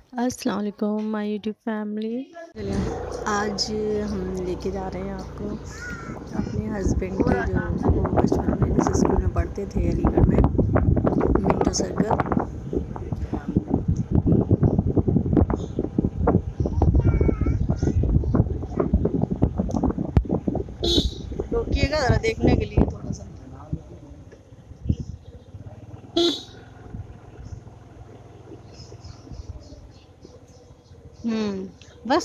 अस्सलाम वालेकुम my YouTube family. आज हम लेके जा रहे हैं आपको अपने हस्बैंड के जो वो बचपन में जिस स्कूल में पढ़ते थे अलीगढ़ में मिंटो सर्कल। रोकिएगा ज़रा देखने के लिए थोड़ा सा। बस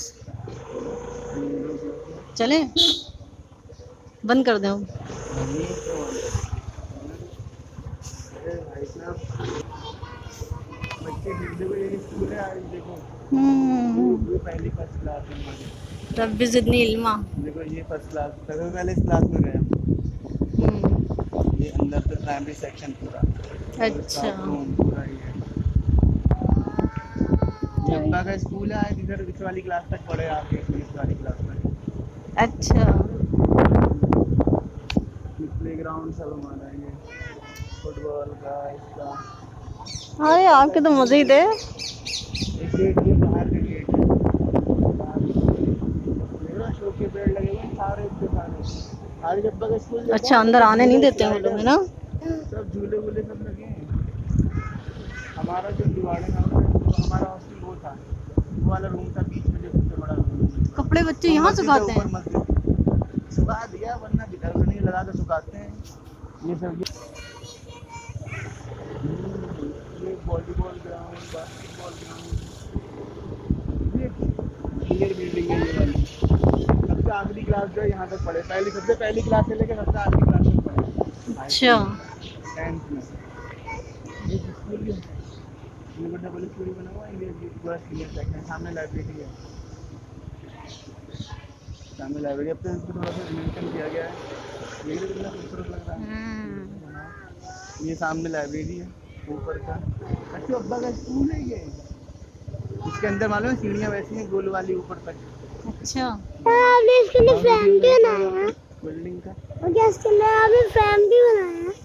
चलें, बंद कर दें हम। पहली फर्स्ट क्लास में रब्बी ज़िदनी इल्मा। देखो ये फर्स्ट क्लास पहले इस क्लास में गए हम। ये अंदर से प्राइमरी सेक्शन पूरा। अच्छा पूरा ही है। ये अब्बा का स्कूल है, इधर इस वाली क्लास तक पढ़े आके इस वाली क्लास में। अच्छा प्लेग्राउंड सब हमारा ये फुटबॉल का इसका। अरे आपके तो मज़े ही थे। एक गेट ये बाहर का गेट है। शो के पेड़ लगे हुए हैं सारे इतने सारे। आज अब्बा का स्कूल अच्छा अंदर आने नहीं देते हैं वो लोग, है ना? सब झूले वूले सब लगे हैं। हमारा जो दिवाली था हमारा हॉस्टल वो था, वो वाला रूम था बीच में जो सबसे बड़ा रूम। कपड़े बच्चे यहाँ सुखाते हैं। सुखा दिया वरना नहीं लगा के सुखाते हैं ये सब। ये वॉलीबॉल ग्राउंड, बास्केटबॉल ग्राउंड, ये बिल्डिंग है ये वाली। सबसे आखिरी क्लास जो है यहाँ तक पढ़े, सबसे पहली क्लास से लेकर सबसे आखिरी क्लास तक पढ़े। अच्छा 10th में ये स्कूल ये डबल स्कूल बना हुआ है। ये पूरा सीनियर सेक्शन, सामने लाइब्रेरी है। सामने लाइब्रेरी अब तो इसको थोड़ा सा रिनोवेशन किया गया है, ये भी कितना खूबसूरत लग रहा है। ये सामने लाइब्रेरी है ऊपर का। अच्छा अब्बा का स्कूल है ये। इसके अंदर मालूम है सीढ़ियाँ वैसी हैं गोल वाली ऊपर तक। अच्छा आपने इसके लिए फ्रेम भी बनाया है बिल्डिंग का। और क्या इसके लिए आपने फ्रेम भी बनाया है।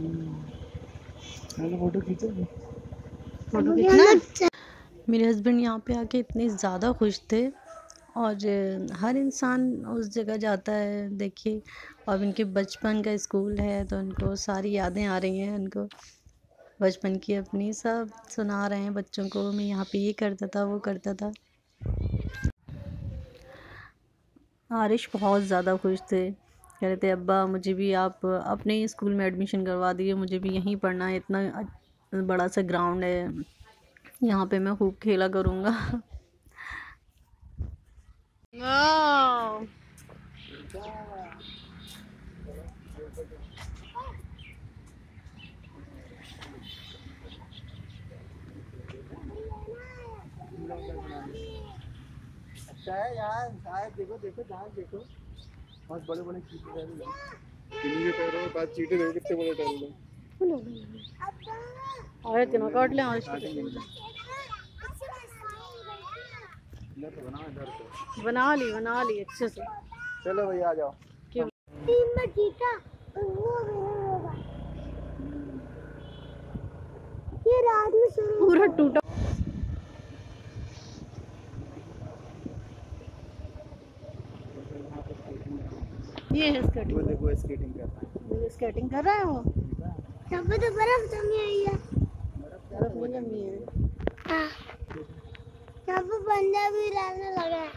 फोटो खींचोगे? फोटो खींचना। मेरे हस्बैंड यहाँ पे आके इतने ज़्यादा खुश थे और हर इंसान उस जगह जाता है देखिए। अब इनके बचपन का स्कूल है तो उनको सारी यादें आ रही हैं, उनको बचपन की अपनी सब सुना रहे हैं बच्चों को। मैं यहाँ पे ये करता था वो करता था। आरिश बहुत ज़्यादा खुश थे, कह रहे थे अब्बा मुझे भी आप अपने ही स्कूल में एडमिशन करवा दीजिए, मुझे भी यहीं पढ़ना है। इतना बड़ा सा ग्राउंड है, यहाँ पे मैं खूब खेला करूँगा। अच्छा है यार, शायद देखो देखो जहाँ देखो बहुत बड़े बड़े चीटे हैं। के पैरों में पांच चीटे देखो कितने बड़े टहल रहे। और तीनों काट लें और बना ली अच्छे से। चलो भैया आ जाओ। टीम में जीता वो होगा। ये रात में पूरा टूटा। ये है स्केटिंग। वो देखो स्केटिंग कर रहा है। वो स्केटिंग कर रहा है वो। सब तो बर्फ जमी आई है। बर्फ नहीं जमी है। हाँ सब बंदा भी रहने लगा है।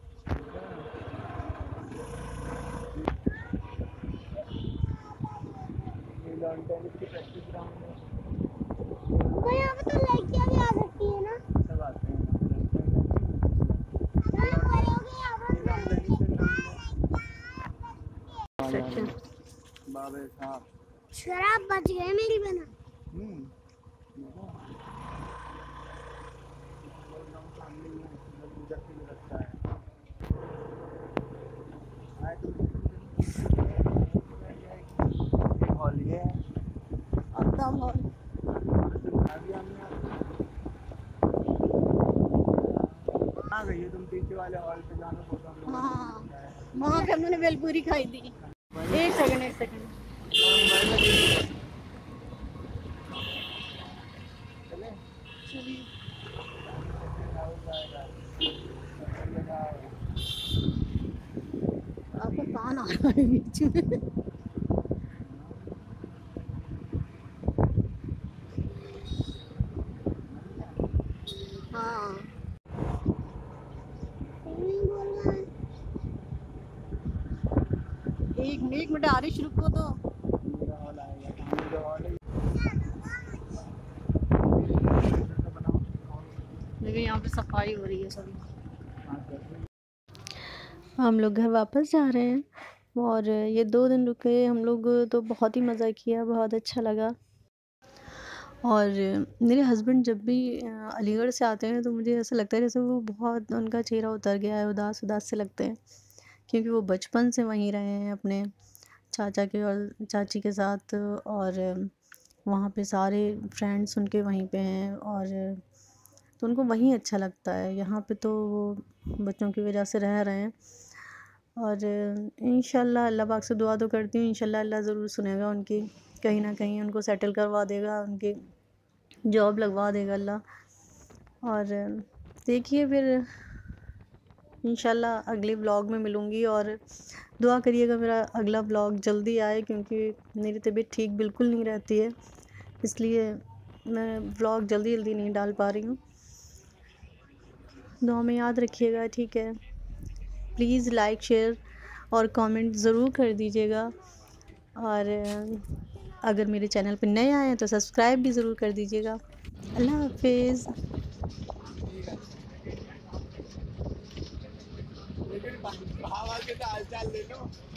यहाँ पे तो लड़कियाँ भी आ सकती है ना? सब आते हैं। बाबे साहब शराब बच गए मेरी बना। तुम पीछे वाले हॉल पे जाना फोटो। हाँ वहाँ पे हमने बेलपूरी खाई थी। एक सेकंड चलिए। रहा है बीच में। हाँ एक मिनट आरिश रुको तो। देखिए यहाँ पे सफाई हो रही है सभी। हम लोग घर वापस जा रहे हैं और ये 2 दिन रुके हम लोग, तो बहुत ही मज़ा किया, बहुत अच्छा लगा। और मेरे हस्बैंड जब भी अलीगढ़ से आते हैं तो मुझे ऐसा लगता है जैसे वो बहुत, उनका चेहरा उतर गया है, उदास उदास से लगते हैं, क्योंकि वो बचपन से वहीं रहे हैं अपने चाचा के और चाची के साथ, और वहाँ पे सारे फ्रेंड्स उनके वहीं पे हैं, और तो उनको वहीं अच्छा लगता है। यहाँ पे तो वो बच्चों की वजह से रह रहे हैं, और इंशाल्लाह अल्लाह पाक से दुआ तो करती हूँ, इंशाल्लाह अल्लाह ज़रूर सुनेगा उनकी, कहीं ना कहीं उनको सेटल करवा देगा, उनकी जॉब लगवा देगा अल्लाह। और देखिए फिर इंशाल्लाह अगले व्लॉग में मिलूँगी, और दुआ करिएगा मेरा अगला व्लॉग जल्दी आए, क्योंकि मेरी तबीयत ठीक बिल्कुल नहीं रहती है, इसलिए मैं व्लॉग जल्दी नहीं डाल पा रही हूँ। दुआ में याद रखिएगा, ठीक है। प्लीज़ लाइक शेयर और कमेंट ज़रूर कर दीजिएगा, और अगर मेरे चैनल पर नए आए हैं तो सब्सक्राइब भी ज़रूर कर दीजिएगा। अल्लाह हाफिज़। हाल चाल ले लो।